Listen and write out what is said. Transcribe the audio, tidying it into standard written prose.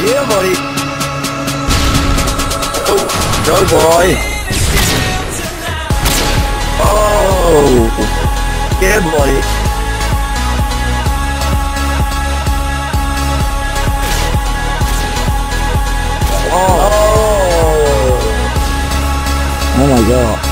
Yeah, buddy. Oh, go, boy. Oh, yeah, buddy. Oh. Oh my god.